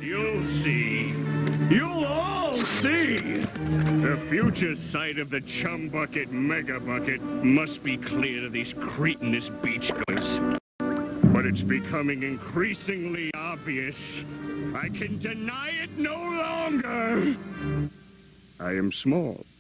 You'll see. You'll all see. The future site of the Chum Bucket Mega Bucket must be clear of these cretinous beachgoers. But it's becoming increasingly obvious. I can deny it no longer. I am small.